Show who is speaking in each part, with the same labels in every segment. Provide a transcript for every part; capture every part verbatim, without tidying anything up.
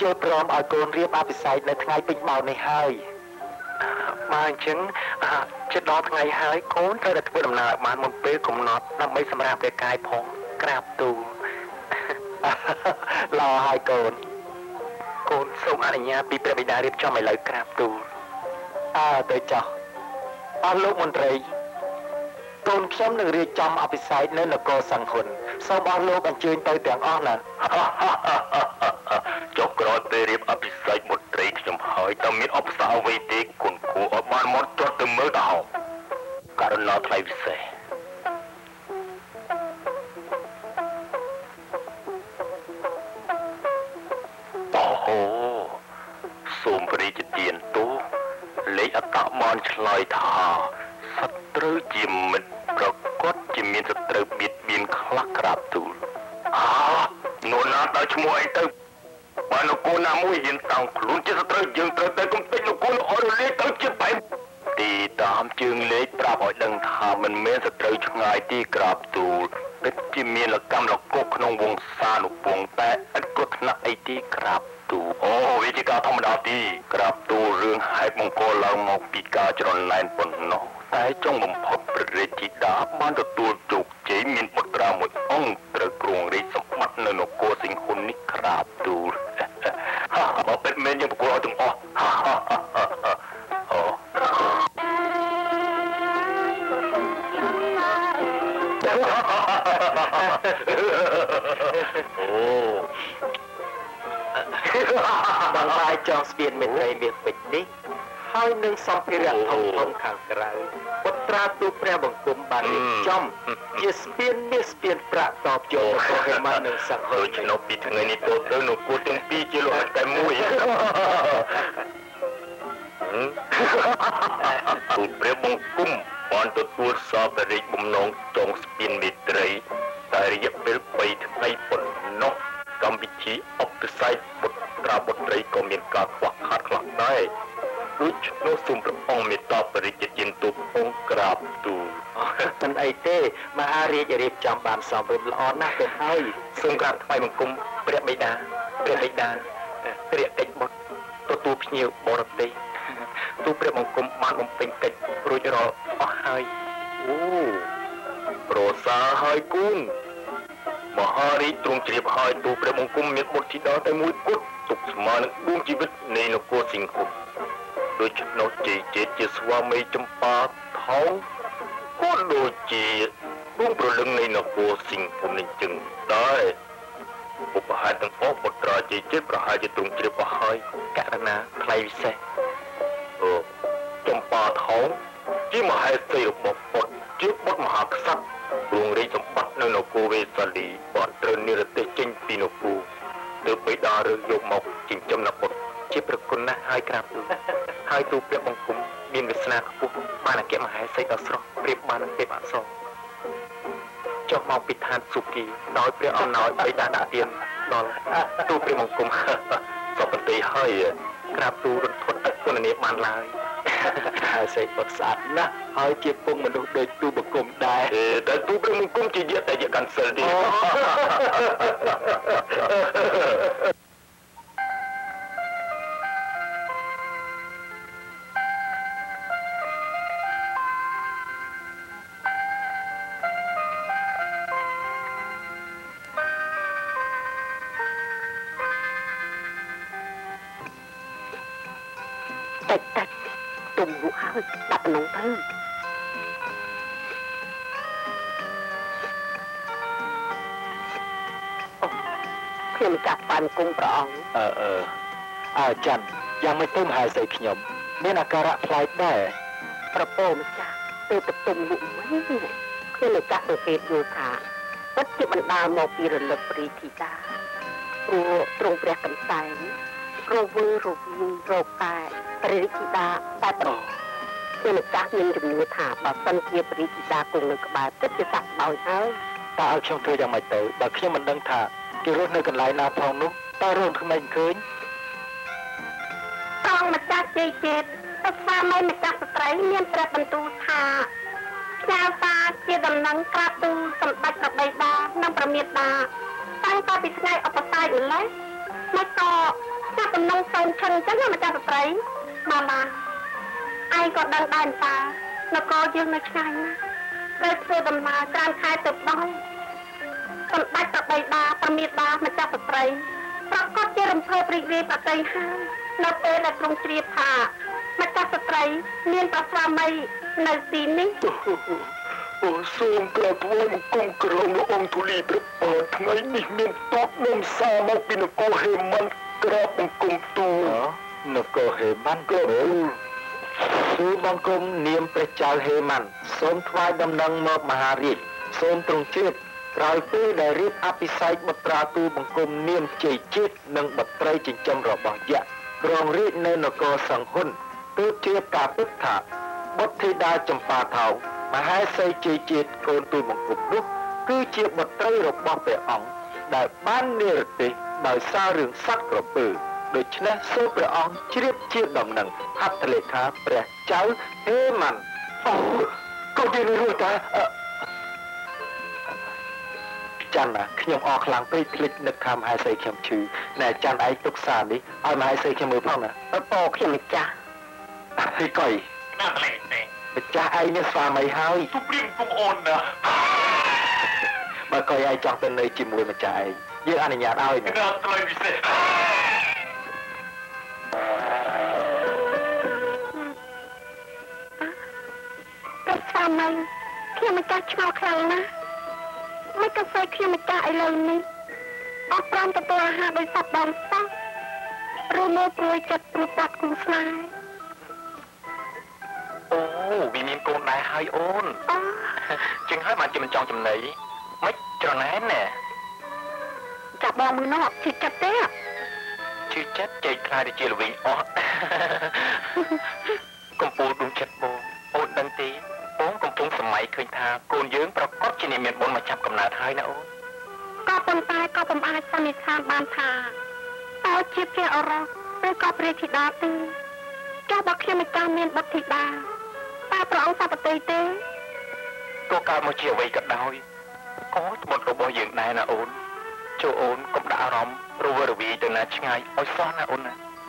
Speaker 1: យល់ព្រមឲ្យកូនរៀបអភិសេកនៅថ្ងៃពេញម៉ោងនេះហើយបើអញ្ចឹងជិតដល់ថ្ងៃហើយកូនត្រូវតែធ្វើដំណើរបានមុនពេលកំណត់ដើម្បីសម្រាប់ព្រះកាយផងក្រាបទូលល្អហើយកូនកូនសូមអនុញ្ញាតពីព្រះបិតារៀបចំឥឡូវក្រាបទូលអើទៅចោះអស់លោកមន្ត្រីកូនខ្ញុំនឹងរៀបចំអភិសេកនៅនគរសង្ឃុនសូមអស់លោកអញ្ជើញទៅទាំងអស់ណាចុះក្រោយពេលរៀបអភិសេកមន្ត្រីខ្ញុំហើយតើមានឧបសគ្គអ្វីទេគុណគួរឲ្យបានមកចុះទៅមើលទៅហោករណីថ្លៃពិសេសអូហូសូមព្រះរាជទានទូលេខអត្តមនឆ្លើយថាសត្រូវជាមិត្តប្រកបជាមានសត្រូវបៀតបៀនខ្លះក្រាបទូលអើនោះណាដល់ឈ្មោះអីទៅបើនគរណាមួយហ៊ានតោងខ្លួនជាសត្រូវយើងត្រូវតែកុំពេចនគរអរលេទៅជាបែបទីតាមជើងលេខប្រាប់ឲ្យដឹងថាមិនមែនសត្រូវឆ្ងាយទីក្រាបទូលពិតជាមានលកម្មលកុកក្នុងវង្សានុវង្សតែឥតគ្រោះថ្នាក់អីទីក្រាបទូលអូវាជាការធម្មតាទីក្រាបទូលរឿងហេតុមង្គលឡើងមកពីការច្រណែនប៉ុណ្ណោះតែចុងបំផុតព្រះរាជធីតាបានទទួលជោគជ័យមានបុត្រាមួយអង្គត្រូវគ្រងរាជសម្បត្តិនៅនគរសិង្ហុននេះក្រាបទូលបើពិតមែនយើងប្រគល់ឲ្យទាំងអស់អូបងបាយចង់ស្ពានមេត្រីមាសពេជ្រនេះហើយនឹងសម្ភារៈធំធំខាងក្រៅបុត្រាទូព្រះបង្គំបានរៀបចំជាស្ពានមាសស្ពានប្រាក់តបយករបស់ហេម៉ានឹងសង្ឃដូចនៅពីថ្ងៃនេះទៅទៅនៅគូទាំងពីរជាលោកតែមួយទូព្រះបង្គំបានទទួលសពរាជបំណងចងស្ពានមេត្រីតែរយៈពេលបីថ្ងៃប៉ុណ្ណោះកម្មវិធីអបិសេកបុត្រាបុត្រីក៏មានការខ្វះខាតខ្លះដែរដូច្នោះសូមព្រះអង្គមេត្តាបរិជ្ជទានទូអង្គក្រាបទូលមិនអីទេមហារាជរៀបចំបានសមរម្យល្អណាស់ទៅហើយសូមក្រាបថ្វាយបង្គំព្រះបិតាព្រះបិតាព្រះកិច្ចបុត្រទទួលភ្ញៀវបរទេសទូព្រះបង្គំបានបំពេញកិច្ចរួចរាល់អស់ហើយអូប្រសើរហើយគូនមហារាជទ្រង់ជ្រាបហើយទូព្រះបង្គំមានបុត្រធីតាតែមួយគត់ទុកស្មើនឹងដួងជីវិតនៃនគរសិង្ហុនដូច្នោះជ័យជេតជាស្វាមីចម្ប៉ាថោងក៏ដូចជាដួងព្រលឹងនៃនគរសិង្ហុននេះចឹងដែរឧបហេតុទាំងអស់បុត្រាជ័យជេតប្រហែលជាទ្រង់ជ្រាបអស់ហើយករណាថ្លៃពិសេសអូចម្ប៉ាថោងជាមហេសីរបស់បុត្រជាបុត្រមហាក្សត្រទ្រង់រាជសម្បត្តិនៅនគរវេសាលីបានត្រូវនិរទេសចេញពីនគរទើបបិតារើសយកមកចិញ្ចឹមនៅបុត្រជាប្រគុណណាស់ហើយក្រាបទូលហើយទូព្រះបង្គំមានវាសនាខ្ពស់បានអគ្គមហេសីដ៏ស្រស់ប្រៀបបាននឹងទេពអប្សរចុះមកពីឋានសុគីដោយព្រះអំណោយបិតាដាក់ទានដល់ទូព្រះបង្គំសុខបន្តិហើយក្រាបទូលរត់ធត់អត់គុណនាមបានឡើយហើយសេចបុតស្អាតណាស់ហើយជាពងមនុស្សដូចទូបង្គំដែរតែទូព្រះបង្គំជាយតែជាកាន់សិលទេ
Speaker 2: តិចតិចទុំលក់ហើយដាក់ក្នុងទៅអូខ្ញុំចាក់បានគុំព្រះអង្គ
Speaker 1: អឺអឺអើចាំយ៉ាងមិនទៅមហាសីខ្ញុំមានអាការៈប្លែកដែរ
Speaker 2: ប្រពោម្ចាស់ទៅទៅទុំលក់វិញខ្ញុំចាក់សង្កេតយល់ថាពិតជាបណ្ដាលមកពីរលឹកព្រីធីតាព្រោះទ្រង់ព្រះកំសែងរវើរវាងរោគតែព្រះរាជធីតាតែប្រខ្ញុំម្ចាស់មានជំនឿថាបើសិនជាព្រះរាជធីតាគង់នៅក្បែរពិតជាស័ក្តិដោយហើយ
Speaker 1: តើឲ្យខ្ញុំធ្វើយ៉ាងម៉េចទៅបើខ្ញុំមិនដឹងថាគេរស់នៅកន្លែងណាផងនោះតើរងក្មេងឃើញ
Speaker 2: ត្រង់ម្ចាស់ជ័យជេតទៅស្វាមីម្ចាស់ស្ត្រីមានព្រះបន្ទូលថាផ្ញើសារជាដំណឹងក្រាបទូលសម្ដេចព្រះបិតានិងព្រះមាតាតាំងតពីថ្ងៃឧបសាយម្លេះមកក៏ចាប់ដំណងសូនឈិនអញ្ចឹងណាម្ចាស់ស្ត្រីម៉ាម៉ាឯងក៏ដឹងដែរតានគរយើងនៅឆ្ងាយណាស់ត្រូវធ្វើដំណើរច្រើនខែទៅដល់សម្ដេចប្របីតាប្រមេតាម្ចាស់ស្ត្រីប្រកាសជារំភើបរីករាយប្រតិហើយនៅពេលដែលទ្រង់ជ្រាបថាម្ចាស់ស្ត្រីមានប្រស្វាមីនៅទីនេះអូសូមក្រាបថ្វាយបង្គំក្រមលោកអង្គធូលីព្រះបាទថ្ងៃនេះមានទតនឹងសារមកពីនគរហេមន្ទក្រាបបង្គំទូលនគរហេមន្ទក៏ទូលបង្គំនាមព្រះចៅហេមន្ទសូមថ្វាយដំណឹងមកមហារាជសូមទ្រង់ជ្រាបក្រោយពេលដែលរៀបអភិសេកបុត្រាទូលបង្គំនាមជ័យជាតិនិងបុត្រីចិញ្ចឹមរបស់យក្សគ្រងរាជនៅនគរសង្ហុនទូលជ្រាបការពិតថាបុត្រធីតាចម្ប៉ាថោងមហេសីជ័យជាតិកូនទូលបង្គំនោះគឺជាបុត្រីរបស់ព្រះអង្គដែលបាននិរទេសដោយសាររឿងសត្វក្រពើដូច្នេះសូមព្រះអង្គជ្រាបជាដំណឹងហត្ថលេខាព្រះចៅហេមន្ទអូកូនយើងរួចតាចាន់ណាខ្ញុំអរខ្លាំងពេកភ្លេចនឹកថាមហេសីខ្ញុំឈឺណែចាន់ឯងទុកសារនេះឲ្យមហេសីខ្ញុំមើលផងណាអត់អខ្ញុំម្ចាស់ហើយកុយណាស់លេងទេម្ចាស់ឯងមានស្វាមីហើយទុកព្រៀងគុំអូនណាបើកុយឯងចង់ទៅនៅជាមួយម្ចាស់ឯងយើងអនុញ្ញាតឲ្យណាដល់ថ្លៃពិសេសប្រស្វាមីខ្ញុំម្ចាស់ឆ្ងល់ខ្លាំងណាស់មិនក៏ស្អីខ្ញុំម្ចាស់ឥឡូវនេះអត់ព្រមទទួលអាហារដោយសត្វបងសោះឬមើលព្រួយចិត្តព្រួយបាត់គូស្នេហ៍អូវាមានកូនដែរហើយអូនជាងហើយបានជាមិនចង់ចំណីមិនច្រណែនណែចាប់បងមើលនោះជឿចិត្តទេជឿចិត្តចេកខ្លាយទៅជាល្វីងអស់កំពូលដួងចិត្តបងអូនដឹងទេបងកំពុងសម័យឃើញថាកូនយើងប្រកបជាមានបុណ្យមកចាប់កំណើតហើយណាអូនក៏ប៉ុន្តែក៏ពុំអាចសន្និដ្ឋានបានថាតើជាព្រះអរោឬក៏ព្រះធីតាទេចាស់បើខ្ញុំមិនចាំមានបុត្រធីតាតើព្រះអង្គសពតិទេក៏កើតមកជាអ្វីក៏ដោយក៏បុត្ររបស់យើងដែរណាអូនចូលអូនកុំដាក់អារម្មណ៍រវើរវាយទៅណាឆ្ងាយឲ្យសោះណាអូនណា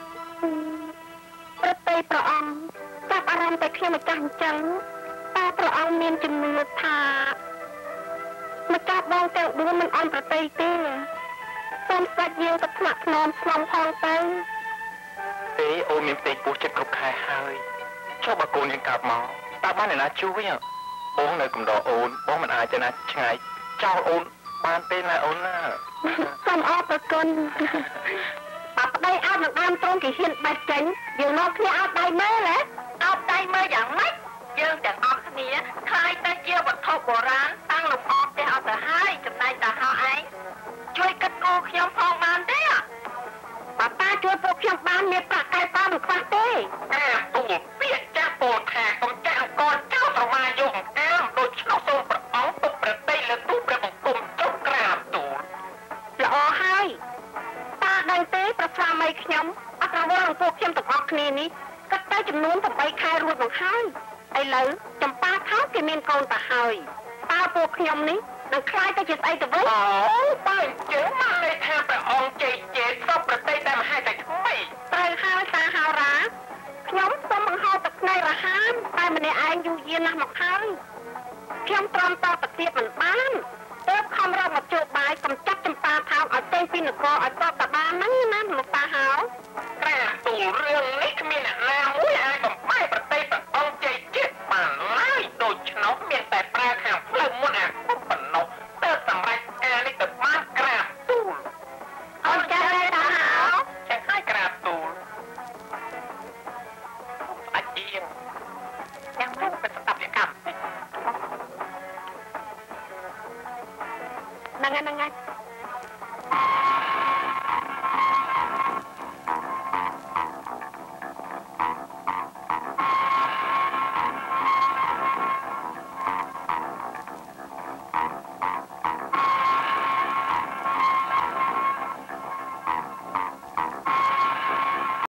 Speaker 2: ប្រតិព្រះអង្គចាប់អារម្មណ៍តែខ្ញុំម្ចាស់អញ្ចឹងតែព្រះអង្គមានជំនឿថាម្ចាស់បងទាំងបួនមិនអន់ប្រតិទេសូមស្ដេចយើងទៅថ្នាក់ថ្នមស្នំផងទៅទេអូនមានផ្ទៃពោះចិត្តគ្រប់ខែហើយចុះបើកូនយើងកើតមកតើបានអ្នកណាជួយបងនៅកំដរអូនបងមិនអាចទៅណាឆ្ងាយចោលអូនបានទេណាអូនណាសូមអរព្រគុណបើប្តីអត់នឹងដើមត្រង់គេហ៊ានបាច់ចេញយើងមកគ្នាអត់ដៃមើលហ៎អត់ដៃមើលយ៉ាងម៉េចយើងទាំងអស់គ្នាខ្លាយទៅជាវត្ថុបុរាណតាំងលំអផ្ទះអត់ទៅហើយចំណែកតាហោឯងជួយគិតគូរខ្ញុំផងបានទេបើតាជួយពួកខ្ញុំបានមានប្រាក់កែតាមិនខ្វះទេអាពូពាក្យចាស់ពោលថាកុំចាក់អង្គចោលប្រមាយកអង្កាមដូចឆ្លោះសូមព្រះអង្គទុកប្រតិលើទូព្រះបង្គំចុះក្រាបទូលល្អហើយតាដឹងទេប្រស្វាមីខ្ញុំអត់រវល់នឹងពួកខ្ញុំទាំងអស់គ្នានេះគិតទៅចំនួនប្រាំខែរួចមកហើយឥឡូវចម្ប៉ាថោងគេមានកូនទៅហើយតើពួកខ្ញុំនេះនឹងខ្លាយទៅជាស្អីទៅវិញអូបើអញ្ចឹងមកលេថាព្រះអង្គជ័យជាតិសពប្រតិតែមហាតែថ្មីត្រូវហើយតាហោរាខ្ញុំសូមបង្ហោទឹកភ្នែករហាមតែម្នាក់ឯងយូរយារណាស់មកហើយខ្ញុំទ្រាំតប្រទៀតមិនបានទើបខំរកមកជួបបាយកំចាត់ចម្ប៉ាថោងឲ្យចេញពីនគរឲ្យស្បតបានហ្នឹងណាលោកតា